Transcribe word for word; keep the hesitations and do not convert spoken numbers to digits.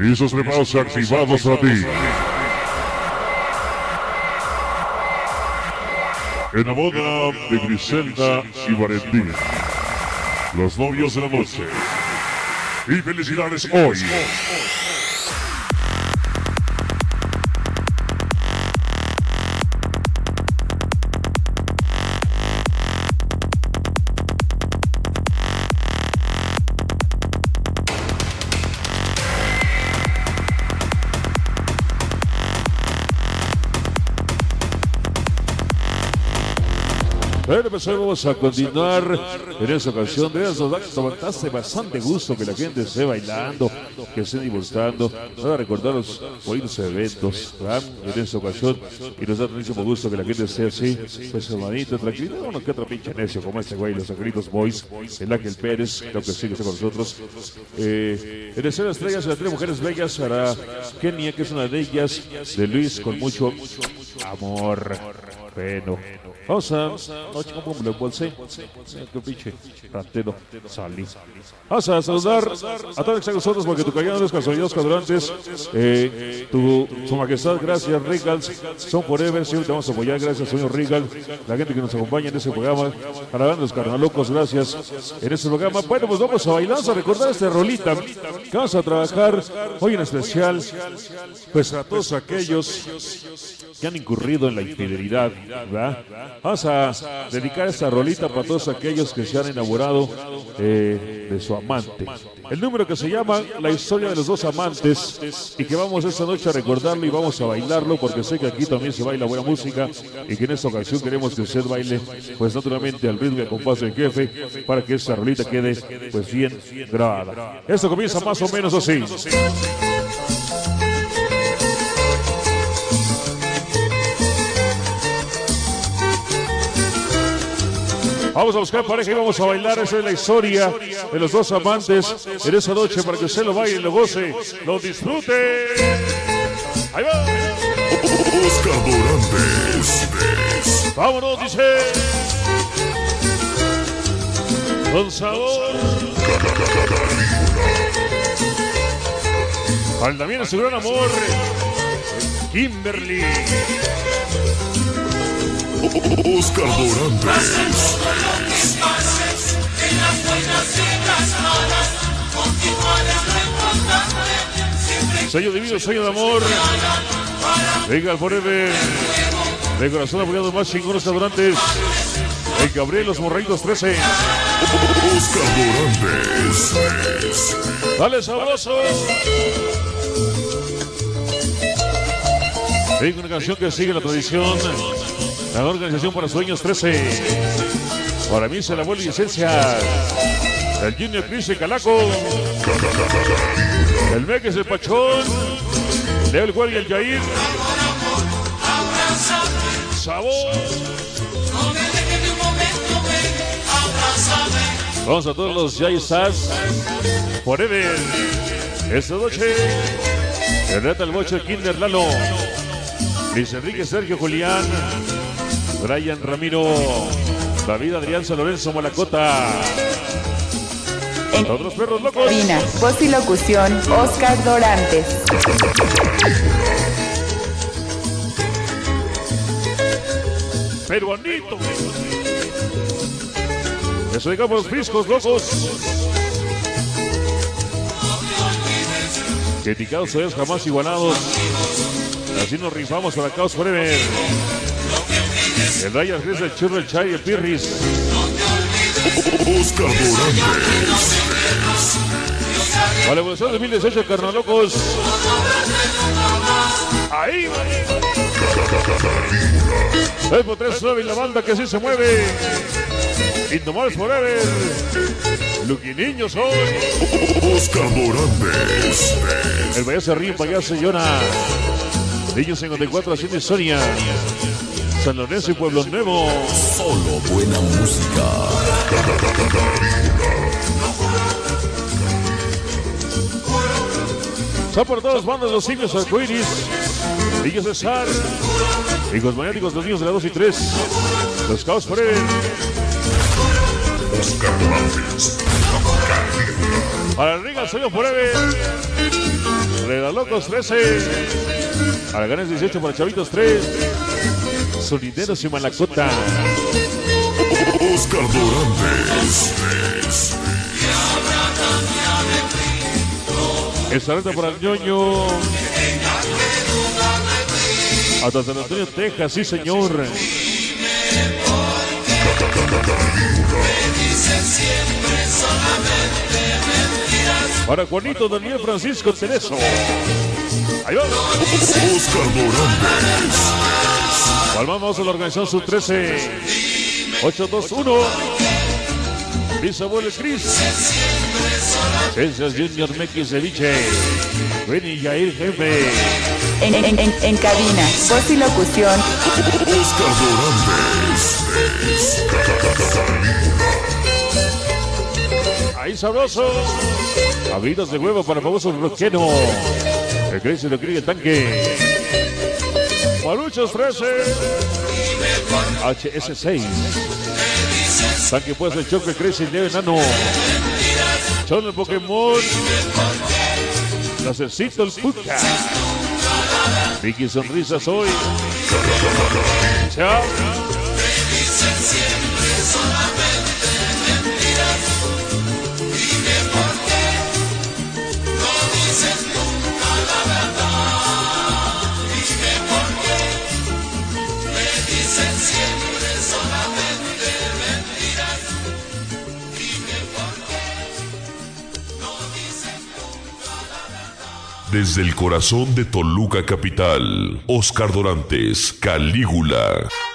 Listos, preparados, activados a ti. En la boda de Griselda y Valentín, los novios de la noche. Y felicidades hoy. Bueno, pues hoy vamos a continuar en esta ocasión. De eso bastante, bastante gusto que la gente esté bailando, que estén disfrutando. Para recordar los buenos eventos, ¿verdad? En esta ocasión. Y nos da muchísimo gusto que la gente esté así, pues hermanito, tranquilo. Uno que otro pinche necio como este güey, los Angelitos Boys, el Ángel Pérez, creo que sí que está con nosotros. Eh, en escena estrellas, las tres mujeres bellas, para Kenia, que es una de ellas, de Luis, con mucho amor. Bueno, vamos a... No, chico, pum, lo bolsé. Qué pinche ratero salí. Vamos a saludar a todos los que nosotros, porque tu callado, los casualidades cadurantes, eh, tu, su majestad, gracias, Regals, son forever, siempre te vamos a apoyar, gracias, señor Regal, la gente que nos acompaña en este programa, para los carnalocos, gracias, en este programa. Bueno, pues vamos a bailar, a recordar esta rolita, que vamos a trabajar hoy en especial, pues a todos aquellos que han incurrido en la infidelidad, ¿verdad? Vamos a dedicar esta rolita para todos aquellos que se han enamorado eh, de su amante. El número que se llama La historia de los dos amantes, y que vamos esta noche a recordarlo y vamos a bailarlo, porque sé que aquí también se baila buena música y que en esta ocasión queremos que usted baile, pues naturalmente al ritmo y al compás del jefe, para que esta rolita quede pues bien grabada. Esto comienza más o menos así. Vamos a buscar pareja y vamos a bailar. Esa es la historia de los dos amantes en esa noche, para que usted lo baile, lo goce, lo disfrute. Ahí va. Oscar Dorantes. Vámonos, dice. Con sabor. Al también su gran amor, Kimberly. Oscar Dorantes. Sello divino, sello de amor. Venga, forever. De corazón apoyado más chingón, Oscar Dorantes. El Gabriel, los Morreitos trece. Oscar Dorantes. Dale, sabroso. Venga, una canción que sigue la tradición. La organización para sueños trece. Para mí se la vuelve licencia. El Junior Cris y Calaco. El Meques, el Pachón. Leo el Guardia y el Yair. Sabor. Vamos a todos los Ya Estás. Forever. Esta noche. El Rata, el Bocho, el Kinder Lalo. Luis Enrique, Sergio, Julián. Brian, Ramiro, David, Adrián, San Lorenzo, Malacota. Todos los perros locos. Vina, voz y locución, Oscar Dorantes. Peruanito. Eso digamos los friscos locos. Criticados ellos jamás igualados. Así nos rifamos para Caos Forever. El Ryan Gris, el Churro, el Chay, el Pirris. Oscar Dorantes. Para la evolución dos mil dieciocho, Carnalocos. Ahí va. tres por tres nueve y la banda que así se mueve. Indomables Forever. Luqui Niños hoy. Oscar Dorantes. El Valle se ríe, Valle se llora. Niños cincuenta y cuatro haciendo historia. San Lorenzo y Pueblo Nuevo. Solo buena música. Son por todas bandas los siglos arcoíris. Niños de Sar. Hijos maniáticos, los niños de la dos y tres. Los Caos Forever. Oscar Dorantes. Para Riga, Sueño Forever. Redalocos trece. Araganes dieciocho para Chavitos tres. Sonideros y Malacota. Oscar Dorantes. Esta reta para el ñoño. Hasta San Antonio, Texas, sí señor. Para Juanito Daniel Francisco Tereso. Ahí va. Oscar Dorantes. Palmamos a la organización sub trece. ocho dos uno. Bisabuelo Cris. Ciencias Junior Mequi Ceviche. Benny Yair Jefe. En, en, en, en cabina, voz y locución. Oscar Dorantes. Ahí sabroso. Abridos de huevo para famoso roqueno. El Crazy lo cree el tanque. Maluchos trece. H S seis. Tanque pues el choque Crazy Leo Enano. Chon el Pokémon. Necesito el puca. Vicky Sonrisas hoy. Chao. Desde el corazón de Toluca capital, Oscar Dorantes, Calígula.